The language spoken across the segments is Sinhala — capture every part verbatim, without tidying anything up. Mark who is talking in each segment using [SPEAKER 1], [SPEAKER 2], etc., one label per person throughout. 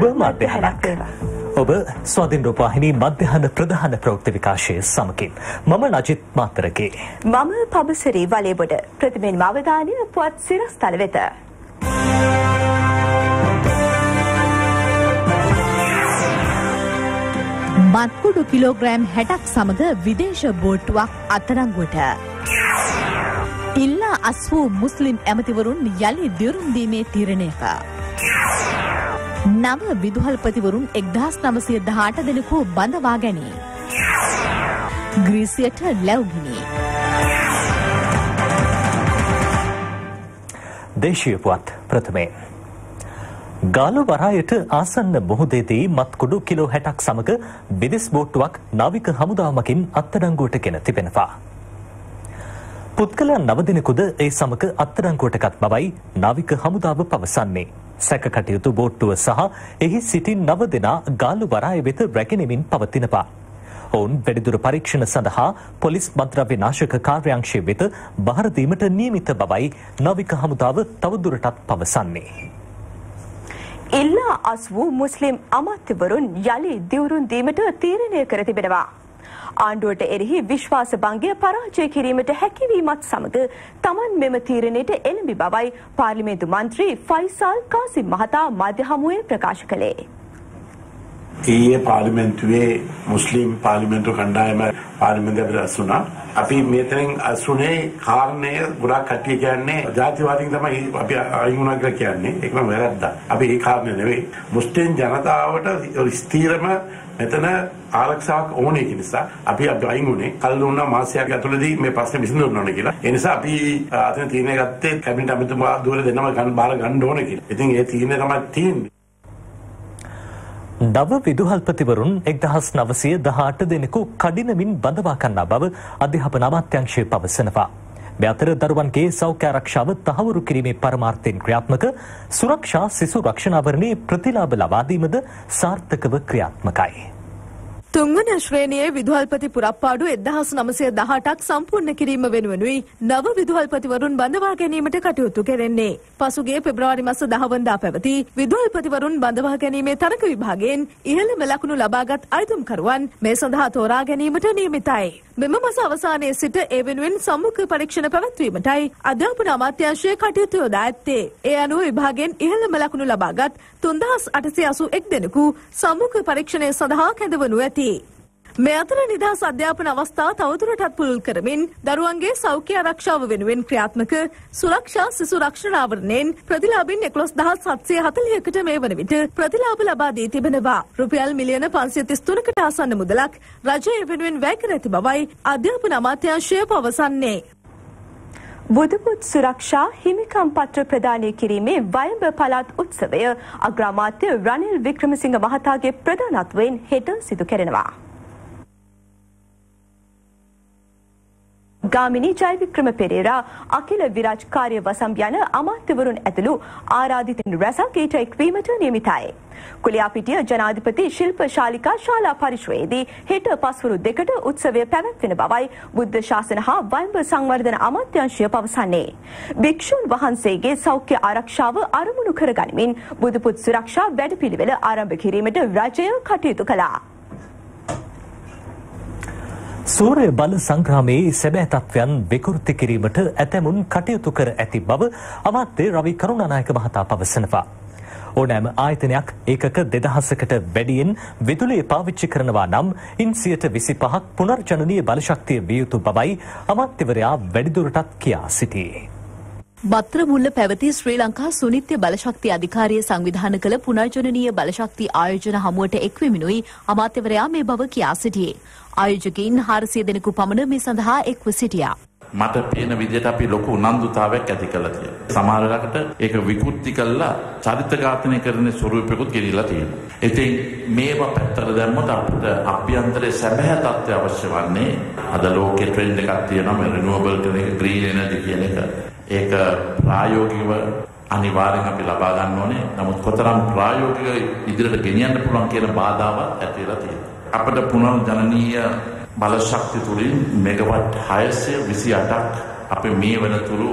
[SPEAKER 1] මධ්‍යහනක්. ඔබ ස්වාධීන රූපවාහිනී මධ්‍යහන ප්‍රධාන ප්‍රවෘත්ති විකාශයේ සමගින් මම නජිත් මාතරගේ.
[SPEAKER 2] මම පබසරි වලේබොඩ. ප්‍රතිමෙන් අවධානය පුවත් සිරස්තල වෙත.
[SPEAKER 3] මත්කුඩු කිලෝග්‍රෑම් හැටක් සමග විදේශ බෝට්ටුවක් අත්අඩංගුවට. ඉල්ලා අස් වූ මුස්ලිම් ඇමතිවරුන් යළි දියුරුම් දීමේ තීරණයක. නව විදුහල්පතිවරුන් එක්දහස් නවසිය දහඅට දෙනෙකු බඳවා ගැනීම. ග්‍රීසියට ලැබුණි.
[SPEAKER 1] දේශීය පුවත් ප්‍රථමයෙන්. ගාලු වරායට ආසන්න මුහුදේදී මත්කුඩු කිලෝ හැටක් සමග විදෙස් බෝට්ටුවක් නාවික හමුදාව මගින් අත්අඩංගුවට ගෙන තිබෙනවා. පුද්ගලයන් නව දෙනෙකුද ඒ සමග අත්අඩංගුවටගත් බවයි නාවික හමුදාව පවසන්නේ. සැකකටයුතු බෝට්ටුව සහ එහි සිටින් නව දෙනා ගාලු වරාය වෙත රැගෙනෙමින් පවතිනවා. ඔවුන් වැඩිදුර පරීක්ෂණ සඳහා පොලිස් මත්ද්‍රව්‍ය නාශක කාර්යාංශය වෙත බහර දීමට නියමිත බවයි නාවික හමුදාව තවදුරටත් පවසන්නේ.
[SPEAKER 2] ඉල්ලා අස් වූ මුස්ලිම් අමාත්‍යවරුන් යළි දියුරුම් දීමට තීරණය කර තිබෙනවා. ආණ්ඩුවට එරෙහි විශ්වාස භංගය පරාජය කිරීමට හැකියවීමත් සමග තමන් මෙම තීරණයට එළඹි බවයි පාර්ලිමේන්තු මන්ත්‍රී ෆයිසල් කාසිම් මහතා මධ්‍ය හමුවේ ප්‍රකාශ කළේ.
[SPEAKER 4] ඊයේ පාර්ලිමේන්තුවේ මුස්ලිම් පාර්ලිමේන්තු කණ්ඩායම පාර්ලිමේන්තුවට රැස් වුණා. අපි මෙතනින් අසුනේ කාරණය ගොඩාක් කට්ටිය කියන්නේ ජාතිවාදීන් තමයි අපි අයින් වුණා කියලා කියන්නේ. ඒක නම් වැරද්දක්. අපි ඒ කාරණය නෙවෙයි. මුස්ලිම් ජනතාවට ස්ථීරම මෙතන ආරක්ෂාවක් ඕනේ කියන නිසා අපි අයින් වුණේ. කල් දුන්නා මාසයක් ඇතුළතදී මේ ප්‍රශ්නේ විසඳන්න ඕනේ කියලා. ඒ නිසා අපි අතන තීරණය ගත්තේ කැබිනට් අමතුමා දුර දෙන්නම ගන්න බාර ගන්න ඕනේ කියලා. ඉතින් ඒ තීරණය තමයි තියෙන්නේ.
[SPEAKER 1] නව විදුහල්පතිවරුන් එක්දහස් නවසිය දහඅට දෙනෙකු කඩිනමින් බඳවා ගන්නා බව අධ්‍යාපන අමාත්‍යාංශය පවසනවා. මේ අතර දරුවන්ගේ සෞඛ්‍ය ආරක්ෂාව තහවුරු කිරීමේ පරමාර්ථයෙන් ක්‍රියාත්මක සුරක්ෂා සිසු රක්ෂණාවරණයේ ප්‍රතිලාභ ලබා දීමද සාර්ථකව ක්‍රියාත්මකයි.
[SPEAKER 3] තුන්වන ශ්‍රේණියේ විදුහල්පති පුරප්පාඩු එක්දහස් නවසිය දහඅටක් සම්පූර්ණ කිරීම වෙනුවෙනුයි නව විදුහල්පතිවරුන් බඳවා ගැනීමට කටයුතු කෙරෙන්නේ. පසුගිය පෙබරවාරි මාස දහ වෙනිදා පැවති විදුහල්පතිවරුන් බඳවා ගැනීමේ තරඟ විභාගයෙන් ඉහළම ලකුණු ලබාගත් අයතුම්කරුවන් මේ සඳහා තෝරා ගැනීමට නියමිතයි. මෙම මාස අවසානයේ සිට ඒ වෙනුවෙන් සම්මුඛ පරීක්ෂණ පැවැත්වීමටයි අධ්‍යාපන අමාත්‍යාංශය කටයුතු යොදා ඇත්තේ. ඒ අනුව විභාගයෙන් ඉහළම ලකුණු ලබාගත් තුන්දහස් අටසිය අසූ එක් දෙනෙකු සම්මුඛ පරීක්ෂණය සඳහා කැඳවනු ඇති. මේ අතර නිදහස් අධ්‍යාපන අවස්ථා තවදුරටත් පුළුල් කරමින් දරුවන්ගේ සෞඛ්‍ය ආරක්ෂාව වෙනුවෙන් ක්‍රියාත්මක සුරක්ෂා සිසු රක්ෂණාවරණයෙන් ප්‍රතිලාභින් එකොළොස් දහස් හත්සිය හතළිහකට මේ වන විට ප්‍රතිලාභ ලබා දී තිබෙනවා. රුපියල් මිලියන පන්සිය තිස් තුනකට ආසන්න මුදලක් රජය වෙනුවෙන් වැය කර ඇති බවයි අධ්‍යාපන අමාත්‍යාංශය පවසන්නේ.
[SPEAKER 2] බුදුපුත් සුරක්ෂා හිමිකම් පත්‍ර ප්‍රදානය කිරීමේ වයඹ පළාත් උත්සවය අග්‍රාමාත්‍ය රනිල් වික්‍රමසිංහ මහතාගේ ප්‍රධානත්වයෙන් හෙට සිදු කෙරෙනවා. ගාමිණී ජයවික්‍රම පෙරේරා අකිල විරාජ් කාර්ය වසම් යන අමාත්‍යවරුන් ඇතුළු ආරාධිතයින් රැසක් ඊට එක්වීමට නියමිතයි. කුලියාපිටිය ජනාධිපති ශිල්ප ශාලිකා ශාලා පරිශ්‍රයේදී හෙට පස්වරු දෙකට උත්සවය පැවැත්වෙන බවයි බුද්ධ ශාසන හා වයඹ සංවර්ධන අමාත්‍යාංශය පවසන්නේ. භික්ෂුන් වහන්සේගේ සෞඛ්‍ය ආරක්ෂාව අරමුණු කරගනිමින් බුදුපුත් සුරක්ෂා වැඩපිළිවෙල ආරම්භ කිරීමට රජය කටයුතු කළා.
[SPEAKER 1] සූර්ය බල සංග්‍රාමයේ සැබෑ තත්ත්වයන් විකෘති කිරීමට ඇතැමුන් කටයුතු කර ඇති බව අමාත්‍ය රවි කරුණානායක මහතා පවසනවා. ඕනෑම ආයතනයක් ඒකක දෙදහසකට වැඩියෙන් විදුලිය පාවිච්චි කරනවා නම් ඉන් සියයට විසිපහක් පුනර්ජනනීය බලශක්තිය විය යුතු බවයි අමාත්‍යවරයා වැඩිදුරටත් කියා සිටියේ.
[SPEAKER 3] බත්‍රමුල්ල පැවති ශ්‍රී ලංකා සුනිත්‍ය බලශක්ති අධිකාරිය සංවිධාන කළ පුනර්ජනනීය බලශක්ති ආයෝජන හමුවට එක්වෙමිනුයි අමාත්‍යවරයා මේ බව කියා සිටියේ. ආයෝජකයින් හාරසිය දෙනෙකු පමණ මේ සඳහා එක්ව සිටියා.
[SPEAKER 5] මට පේන විදිහට අපි ලොකු උනන්දුතාවයක් ඇති කළා තියෙනවා. සමහර වෙලාවට ඒක විකෘති කළා චරිත ඝාතනය කරන ස්වරූපයකට ගෙනිලා තියෙනවා. ඉතින් මේවා පැත්තට දැම්මොත් අපිට අභ්‍යන්තරයේ සැබෑ තත්ත්වය අවශ්‍ය වන්නේ අද ලෝකේ ට්‍රෙන්ඩ් එකක් තියෙනවා රිනියුවබල් ග්‍රීන් එනර්ජි කියන එක. ඒක ප්‍රායෝගිකව අනිවාර්යෙන් අපි ලබා ගන්න ඕනේ. නමුත් කොතරම් ප්‍රායෝගිකව ඉදිරියට ගෙනියන්න පුළුවන් කියන බාධාව ඇති වෙලා තියෙනවා. අපිට පුනර්ජනනීය බලශක්ති තුලින් මෙගාවට් හයසිය විසි අටක් අපි මේ වෙනතුරු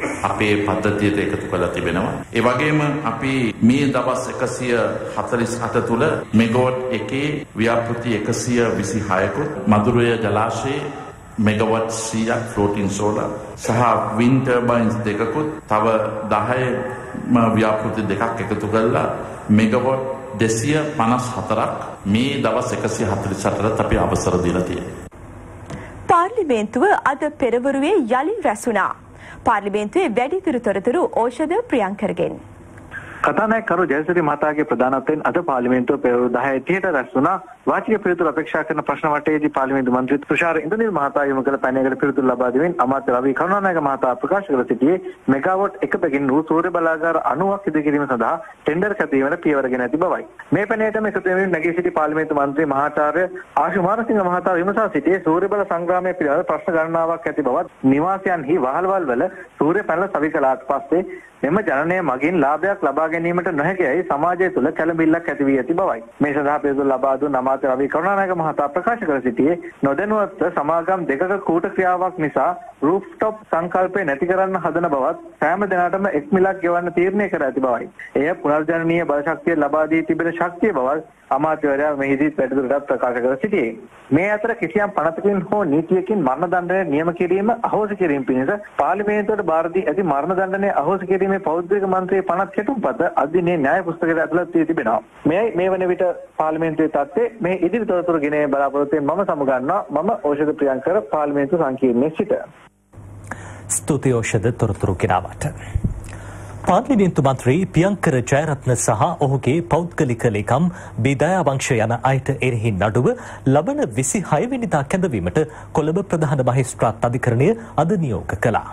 [SPEAKER 5] අපේ පද්ධතියට එකතු කරලා තිබෙනවා. ඒ වගේම අපි මේ දවස් එකසිය හතළිස් අට තුල මෙගාවොට් එකේ ව්‍යාපෘති එකසිය විසිහයකුත් මදුරය ජලාශයේ මෙගාවොට් සීයක් ෆ්ලෝටින් සෝලර් සහ වින්ඩ් ටර්බයින්ස් දෙකකුත් තව දහය ව්‍යාපෘති දෙකක් එකතු කරලා මෙගාවොට් දෙසිය පනස් හතරක් මේ දවස් එකසිය හතළිස් අටට අපි අවසර දීලා තියෙනවා.
[SPEAKER 2] පාර්ලිමේන්තුව අද පෙරවරුවේ යලි රැස්ුණා. පාර්ලිමේන්තුවේ වැඩිදුර තොරතුරු ඖෂධ ප්‍රියංකරගෙන්.
[SPEAKER 6] කතානායකකරු ජයසිරි මහතාගේ ප්‍රධානත්වයෙන් අද පාර්ලිමේන්තුව පෙරවරු දහය තිහට රැස් වුණා. වාචික පිළිතුරු අපේක්ෂා කරන ප්‍රශ්න වටයේදී පාර්ලිමේන්තු මන්ත්‍රී තුෂාර ඉන්ද්‍රනිල් මහතා යොමු කළ පැනයකට පිළිතුරු ලබා දෙමින් අමාත්‍ය රවි කරුණානායක මහතා ප්‍රකාශ කර සිටියේ මෙගාවොට් එකකින් වූ සූර්ය බලාගාර අනූවක් ඉදි කිරීම සඳහා ටෙන්ඩර් කැඳවීමට පියවර ගෙන ඇති බවයි. මේ පැනයටම එකතු වෙමින් නැගී සිටි පාර්ලිමේන්තු මන්ත්‍රී මහාචාර්ය ආශු මාරසිංහ මහතා විමසා සිටියේ සූර්ය බල සංග්‍රාමයේ පිළිබඳ ප්‍රශ්න ගණනාවක් ඇති බවත් නිවාසයන්හි වහල්වල් වල සූර්ය පැනල සවි කළාට පස්සේ මෙම ජනනය මගින් ලාභයක් ලබා ගැනීමට නොහැකියි සමාජය තුළ කැළඹිල්ලක් ඇති වී ඇති බවයි. මේ සඳහා පිළිතුරු ලබා දුන් අමාත්‍ය රවි කරුණානායක මහතා ප්‍රකාශ කර සිටියේ නොදැනුවත්ව සමාගම් දෙකක කූට ක්‍රියාවක් නිසා රූෆ්ටොප් සංකල්පය නැති කරන්න හදන බවත් සෑම දිනකටම එක් මිලක් ගෙවන්න තීරණය කර ඇති බවයි. එය පුනර්ජනනීය බලශක්තිය ලබා දී තිබෙන ශක්තිය බවත් අමාත්‍යවරයා මෙහිදී වැඩිදුරටත් ප්‍රකාශ කර සිටියේ. මේ අතර කිසියම් පනතකින් හෝ නීතියකින් මරණ දණ්ඩනය නියම කිරීම අහෝසි කිරීම පිණිස පාර්ලිමේන්තුවට බාර දී ඇති මරණ දණ්ඩනය අහෝසි කිරීමේ පෞද්ගලික මන්ත්‍රී පනත් කෙටුම්පත අධිනේ න්‍යාය පුස්තකයට ඇතුළත් වී තිබෙනවා. මෙයයි මේ වන විට පාර්ලිමේන්තුවේ තත්ත්වය. මේ ඉදිරි තොරතුරු ගෙන බලාපොරොත්තු වෙන මම සමුගන්නවා. මම ඖෂධ ප්‍රියංකර පාර්ලිමේන්තු සංකීර්ණයේ සිට.
[SPEAKER 1] ස්තුතියි ඖෂධ තොරතුරු ගෙනාවට. පාර්ලිමේන්තු මන්ත්‍රී පියංකර ජයරත්න සහ ඔහුගේ පෞද්ගලික ලේකම් බිදයා වංශ යන අයට එරෙහි නඩුව ලබන විසිහය වෙනිදා කැඳවීමට කොළඹ ප්‍රධාන මහේස්ත්‍රාත් අධිකරණය අද නියෝග කළා.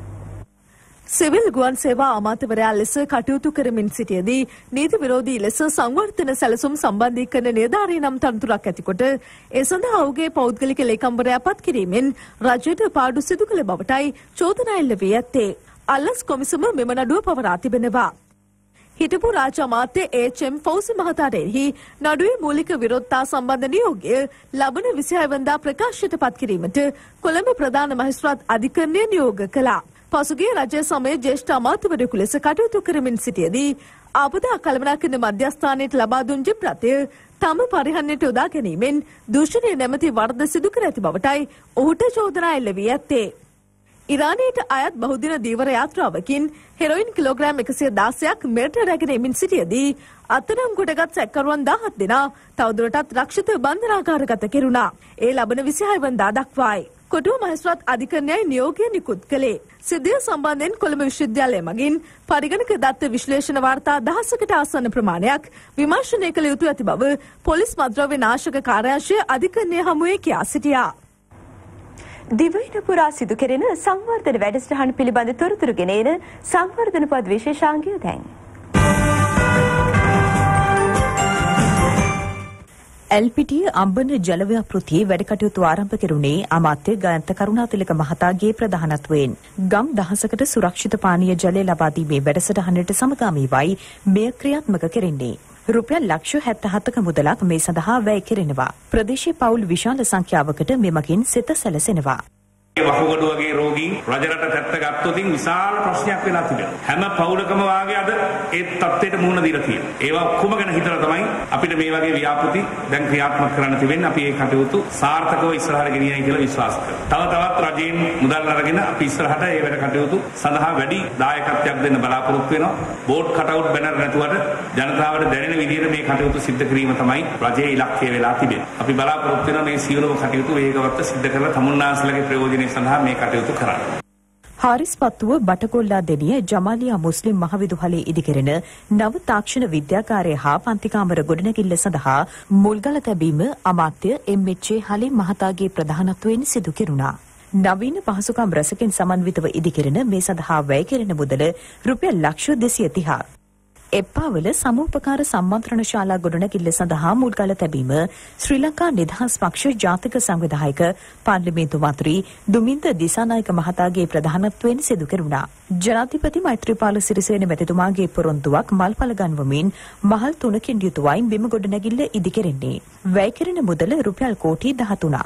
[SPEAKER 3] සිවිල් ගුවන් සේවා අමාත්‍යවරයා ලෙස කටයුතු කරමින් සිටියදී නීති විරෝධී ලෙස සංවර්ධන සැලසුම් සම්බන්ධීකරණ නිලධාරී නම් තනතුරක් ඇතිකොට ඒ සඳහා ඔහුගේ පෞද්ගලික ලේකම්වරයා පත් කිරීමෙන් රජයට පාඩු සිදු කළ බවටයි චෝදනා එල්ල වී ඇත්තේ. අල්ලස් කොමිසම මෙම නඩුව පවරා තිබෙනවා. හිටපු රාජ්‍ය අමාත්‍ය ඒච්.එම්. ෆෞසි මහතාට එරෙහි නඩුවේ මූලික විරෝධතා සම්බන්ධ නියෝගය ලබන විසිහය වෙනිදා ප්‍රකාශයට පත් කිරීමට කොළඹ ප්‍රධාන මහේස්ත්‍රාත් අධිකරණය නියෝග කළා. පසුගිය රජය සමයේ ජ්‍යෙෂ්ඨ අමාත්‍යවරයෙකු ලෙස කටයුතු කරමින් සිටියදී ආපදා කළමනාකරන මධ්‍යස්ථානයට ලබා දුන් ජිප්‍රත්‍ය තම පරිහරණයට යොදා ගැනීමෙන් දූෂණය නැමැති වරද සිදු කර ඇති බවටයි ඔහුට චෝදනා එල්ල වී ඇත්තේ. ඉරානයට අයත් බහුදින දීවර යාත්‍රාවකින් හෙරොයින් කිලෝග්‍රෑම් එකසිය දාසයක් මෙරට රැගෙන එමින් සිටියදී අත්අඩංගුවටගත් සැකකරුවන් දාහත් දෙනා තවදුරටත් රක්ෂිත බන්ධනාගාරගත කෙරුණා. ඒ ලබන විසිහය වෙනිදා දක්වායි. කොටුව මහේස්ත්‍රාත් අධිකරණයයි නියෝගය නිකුත් කළේ. සිද්ධිය සම්බන්ධයෙන් කොළඹ විශ්වවිද්‍යාලය මගින් පරිගණක දත්ත විශ්ලේෂණ වාර්තා දහසකට ආසන්න ප්‍රමාණයක් විමර්ශනය කළ යුතු ඇති බව පොලිස් මද්‍රව්‍ය නාශක කාර්යාංශය අධිකරණය හමුවේ කියා සිටියා.
[SPEAKER 2] දිවයින පුරා සිදු කෙරෙන සංවර්ධන වැඩසටහන පිළිබඳ තොරතුරු ගෙන එන සංවර්ධන පද විශේෂාංගය දැන්.
[SPEAKER 7] එල්පිටිය අම්බන ජලව්‍යාපෘතියේ වැඩ කටයුතු ආරම්භ කෙරුණේ අමාත්‍ය ගයන්ත කරුණාතිලක මහතාගේ ප්‍රධානත්වයෙන්. ගම් දහසකට සුරක්ෂිත පානීය ජලය ලබා දීමේ වැඩසටහනට සමගාමීවයි මෙය ක්‍රියාත්මක කෙරෙන්නේ. රුපියල් ලක්ෂ හැත්තෑ හතක මුදලක් මේ සඳහා වැය කෙරෙනවා. ප්‍රදේශීය පවුල් විශාල සංඛ්‍යාවකට මෙමගින් සිත සැලසෙනවා.
[SPEAKER 8] වකුගඩු වගේ රෝගීන් රජරට පැත්ත ගත්තොත් විශාල ප්‍රශ්නයක් වෙලා තිබෙනවා. හැම පවුලකම වාගේ අද ඒ තත්ත්වයට මුහුණ දීලා තියෙනවා. ඒවා ඔක්කොම ගැන හිතලා තමයි අපිට මේ වගේ ව්‍යාපෘති දැන් ක්‍රියාත්මක කරන්න තිබෙන්නේ. අපි ඒ කටයුතු සාර්ථකව ඉස්සරහට ගෙනියයි කියලා විශ්වාස කරනවා. තව තවත් රජයෙන් මුදල් අරගෙන අපි ඉස්සරහට ඒ වැඩ කටයුතු සඳහා වැඩි දායකත්වයක් දෙන්න බලාපොරොත්තු වෙනවා. බෝඩ් කටවුට් බැනර් නැතුවට ජනතාවට දැනෙන විදිහට මේ කටයුතු සිද්ධ කිරීම තමයි රජයේ ඉලක්කය වෙලා තිබෙන්නේ. අපි බලාපොරොත්තු වෙනවා මේ සියලුම කටයුතු වේගවත් සිද්ධ කරලා තමුන්නාන්සේලාගේ ප්‍රයෝජන සඳහා මේ කටයුතු කරන්න.
[SPEAKER 7] හාරිස්පත්තුව බටකොල්ලා දෙනිය ජමාලියා මුස්ලිම් මහවිදුහලේ ඉදිකෙරෙන නව තාක්ෂණ විද්‍යාකාරය හා පන්තිකාමර ගොඩනැගිල්ල සඳහා මුල්ගල තැබීම අමාත්‍ය එම්.එච්.ඒ. හලීම් මහතාගේ ප්‍රධානත්වයෙන් සිදු කෙරුණා. නවීන පහසුකම් රැසකින් සමන්විතව ඉදිකෙරෙන මේ සඳහා වැය කෙරෙන මුදල රුපියල් ලක්ෂ දෙසිය තිහක්. එප්පාවල සමූපකාර සම්මන්ත්‍රණ ශාලා ගොඩනැගිල්ල සඳහා මුල්ගල තැබීම ශ්‍රී ලංකා නිදහස් පක්ෂ ජාතික සංවිධායක පාර්ලිමේන්තු මන්ත්‍රී දුමින්ද දිසානායක මහතාගේ ප්‍රධානත්වයෙන් සිදු කෙරුණා. ජනාධිපති මෛත්‍රීපාල සිරිසේන මැතිතුමාගේ පොරොන්දුවක් මල්පල ගන්වමින් මහල් තුනකින් යුතුවයි බිම ගොඩනැගිල්ල ඉදිකෙරෙන්නේ. වැය කෙරෙන මුදල රුපියල් කෝටි දහතුනක්.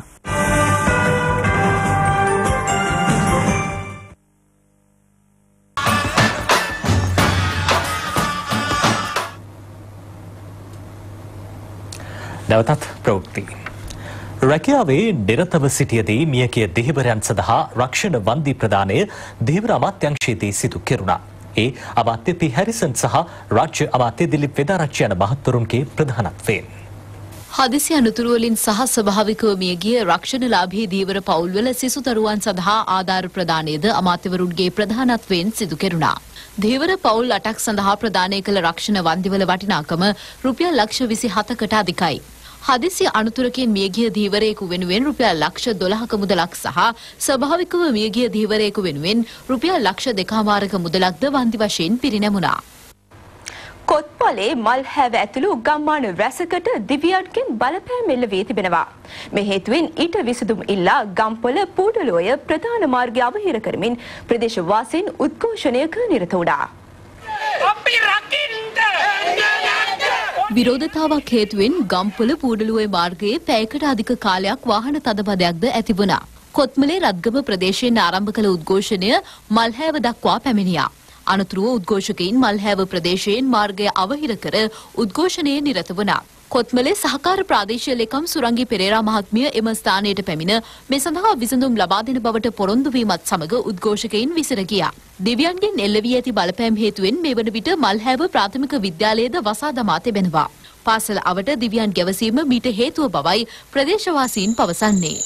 [SPEAKER 1] නැවතත් ප්‍රවෘත්ති. රැකියාවේ නිරතව සිටියදී මියගිය දෙහිවරයන් සඳහා රක්ෂණ වන්දි ප්‍රදානය දෙහිවර අමාත්‍යාංශයේදී සිදු කෙරුණා. ඒ අමාත්‍ය පී හැරිසන් සහ රාජ්‍ය අමාත්‍ය දිලිප් වෙදාරච්චි යන මහත්වරුන්ගේ ප්‍රධානත්වයෙන්.
[SPEAKER 9] හදිසි අනතුරු වලින් සහ ස්වභාවිකව මියගිය රක්ෂණලාභී දීවර පවුල්වල සිසු දරුවන් සඳහා ආධාර ප්‍රදානයද අමාත්‍යවරුන්ගේ ප්‍රධානත්වයෙන් සිදු කෙරුණා. දීවර පවුල් අටක් සඳහා ප්‍රදානය කළ රක්ෂණ වන්දිවල වටිනාකම රුපියල් ලක්ෂ විසිහතකට අධිකයි. හදිසි අනතුරකින් මියගිය දීවරයෙකු වෙනුවෙන් රුපියල් ලක්ෂ දොළහක මුදලක් සහ ස්වභාවිකව මියගිය දීවරයෙකු වෙනුවෙන් රුපියල් ලක්ෂ දෙකමාරක මුදලක්ද වන්දි වශයෙන් පිරිනැමුණා.
[SPEAKER 2] කොත්පලේ මල් හැව ඇතුළු ගම්මාන රැසකට දිව්‍යයන්ගෙන් බලපෑම් එල්ල වී තිබෙනවා. මේ හේතුවෙන් ඊට විසඳුම් ඉල්ලා ගම්පොළ පූඩලෝය ප්‍රධාන මාර්ගය අවහිර කරමින් ප්‍රදේශවාසීන් උද්ඝෝෂණයක නිරත වුණා.
[SPEAKER 9] විරෝධතාවක් හේතුවෙන් ගම්පොළ පූඩලුවේ මාර්ගයේ පැයකට අධික කාලයක් වාහන තදබදයක්ද ඇති වුණා. කොත්මලේ රත්ගම ප්‍රදේශයෙන් ආරම්භ කළ උද්ඝෝෂණය මල්හැව දක්වා පැමිණියා. අනතුරුව උද්ඝෝෂකයින් මල්හැව ප්‍රදේශයෙන් මාර්ගය අවහිර කර උද්ඝෝෂණයේ නිරත වුණා. කොත්මලේ සහකාර ප්‍රාදේශීය ලේකම් සුරංගි පෙරේරා මහත්මිය එම ස්ථානයට පැමිණ මේ සඳහා විසඳුම් ලබා දෙන බවට පොරොන්දු වීමත් සමග උද්ඝෝෂකයින් විසිර ගියා. දෙවියන්ගෙන් එල්ල වී ඇති බලපෑම් හේතුවෙන් මේ වන විට මල්හැව ප්‍රාථමික විද්‍යාලයේද වසා දමා තිබෙනවා. පාසල අවට දිව්‍යයන් ගැවසීම මීට හේතුව බවයි ප්‍රදේශවාසීන් පවසන්නේ.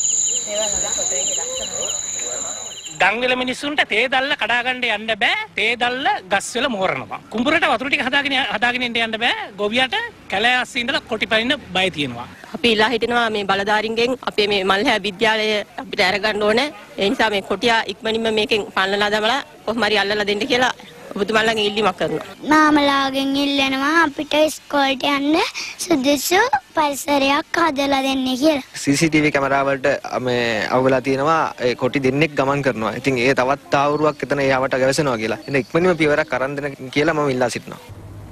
[SPEAKER 10] දංගල මිනිස්සුන්ට තේ දැල්ල කඩා ගන්න යන්න බෑ. තේ දැල්ල ගස් වල මෝරනවා. කුඹුරට වතුර ටික හදාගෙන හදාගෙන යන්න බෑ. ගොවියට කැලෑ අස්සේ ඉඳලා කොටි පනින්න බය තියෙනවා.
[SPEAKER 11] අපි ඉල්ලා හිටිනවා මේ බලධාරීන්ගෙන් අපේ මේ මල්හැ විද්‍යාලය අපිට අරගන්න ඕනේ. ඒ නිසා මේ කොටියා ඉක්මනින්ම මේකෙන් පන්නලා දමලා කොහොම හරි අල්ලලා දෙන්න කියලා ඔබතුමාලගෙන් ඉල්ලීමක් කරනවා.
[SPEAKER 12] මාමලාගෙන් ඉල්ලනවා අපිට ඉස්කෝලේට යන්න සුදුසු පරිසරයක් හදලා දෙන්න කියලා.
[SPEAKER 13] සී සී ටී වී කැමරා වලට මේ අවගලා තියෙනවා ඒ කොටි දෙන්නෙක් ගමන් කරනවා. ඉතින් ඒ තවත් තාවුරුවක් එතන එයාවට ගැවසෙනවා කියලා. ඉතින් ඉක්මනින්ම පියවරක් අරන් දෙන්න කියලා මම ඉල්ලා සිටිනවා.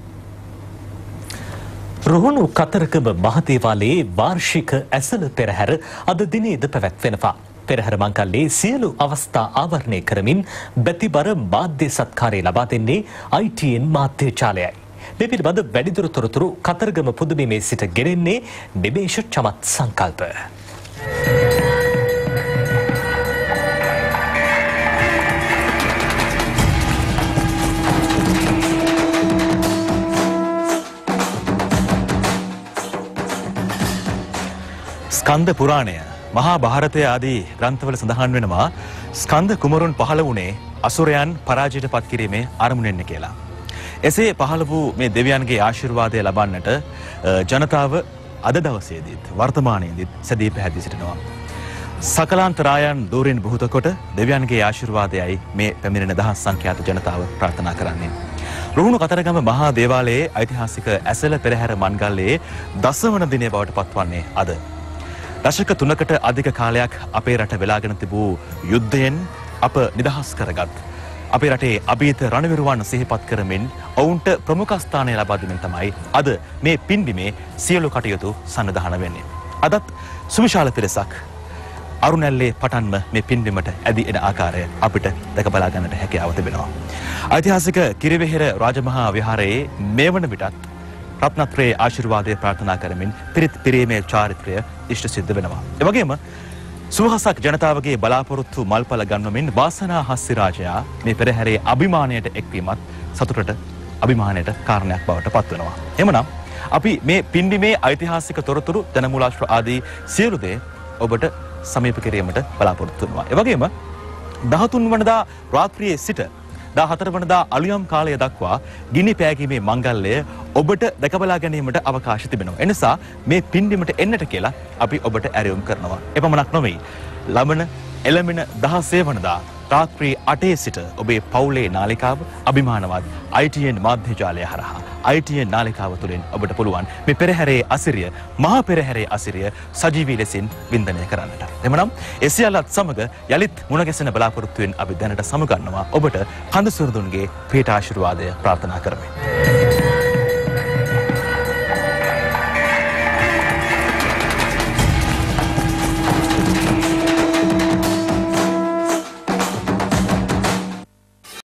[SPEAKER 1] රුහුණු කතරගම මහදේවාලයේ වාර්ෂික ඇසළ පෙරහැර අද දිනේද පැවැත්වෙනවා. පෙරහැර මංගල්‍යයේ සියලු අවස්ථා ආවරණය කරමින් බැතිබර මාධ්‍ය සත්කාරය ලබා දෙන්නේ ආයි ටී එන් මාධ්‍යජාලයයි. මේ පිළිබඳ වැඩිදුර තොරතුරු කතරගම පුදුබිමේ සිට ගෙනෙන්නේ නිමේෂ චමත් සංකල්ප.
[SPEAKER 14] ස්කන්ධ පුරාණය මහා භාරතය ආදී ග්‍රන්ථවල සඳහන් වෙනවා ස්කන්ධ කුමරුන් පහළ වුණේ අසුරයන් පරාජයට පත් කිරීමේ අරමුණෙන් කියලා. එසේ පහළ වූ මේ දෙවියන්ගේ ආශිර්වාදය ලබන්නට ජනතාව අද දවසේදීත් වර්තමානයේදීත් සැදී පැහැදී සිටිනවා. සකලාන්තරායන් දූරින් බුහුත කොට දෙවියන්ගේ ආශිර්වාදයයි මේ පැමිණෙන දහස් සංඛ්‍යාත ජනතාව ප්‍රාර්ථනා කරන්නේ. රුහුණු කතරගම මහා දේවාලයේ ඓතිහාසික ඇසළ පෙරහැර මංගල්‍යයේ දසවන දිනය බවට පත්වන්නේ අද. දශක තුනකට අධික කාලයක් අපේ රට වෙලාගෙන තිබූ යුද්ධයෙන් අප නිදහස් කරගත් අපේ රටේ අභීත රණවිරුවන් සිහිපත් කරමින් ඔවුන්ට ප්‍රමුඛ ස්ථානය ලබා දෙමින් තමයි අද මේ පින්බිමේ සියලු කටයුතු සන්නද්ධාන වෙන්නේ. අදත් සුවිශාල පිරිසක් අරුණැල්ලේ පටන්ම මේ පින්බිමට ඇදී එන ආකාරය අපිට දැක බලා ගන්නට හැකියාව තිබෙනවා. ඓතිහාසික කිරිවෙහෙර රාජමහා විහාරයේ මේ වන විටත් රත්නත්‍රයේ ආශිර්වාදය ප්‍රාර්ථනා කරමින් පිරිත් පිරීමේ චාරිත්‍රය ඉෂ්ට සිද්ධ වෙනවා. ඒ වගේම සුවහසක් ජනතාවගේ බලාපොරොත්තු මල්පල ගන්වමින් වාසනා හස්සි රාජයා මේ පෙරහැරේ අභිමානයට එක්වීමත් සතුටට අභිමානයට කාරණයක් බවට පත් වෙනවා. එමනම් අපි මේ පින්බිමේ ඓතිහාසික තොරතුරු ජනමූලාශ්‍ර ආදී සියලු දේ ඔබට සමීප කිරීමට බලාපොරොත්තු වෙනවා. ඒ වගේම දහතුන් වනදා රාත්‍රියේ සිට දාහතර වනදා අලුයම් කාලය දක්වා ගිනි පෑගීමේ මංගල්‍යය ඔබට දැකබලා ගැනීමට අවකාශ තිබෙනවා. එනිසා මේ පින්බිමට එන්නට කියලා අපි ඔබට ඇරයුම් කරනවා. එපමණක් නොවේ. ලබන එළඹෙන දහසේ වනදා රාත්‍රී අටේ සිට ඔබේ පවුලේ නාලිකාව අභිමානවත් ආයි ටී එන් මාධ්‍යජාලය හරහා ආයි ටී එන් නාලිකාව තුළින් ඔබට පුළුවන් මේ පෙරහැරේ අසිරිය මහා පෙරහැරේ අසිරිය සජීවී ලෙසින් වින්දනය කරන්නට. එමනම් ඒ සියල්ලත් සමග යලිත් මුණ ගැසෙන බලාපොරොත්තුවෙන් අපි දැනට සමුගන්නවා ඔබට කඳ සුරදුන්ගේ පීඨ ආශිර්වාදය ප්‍රාර්ථනා කරමි.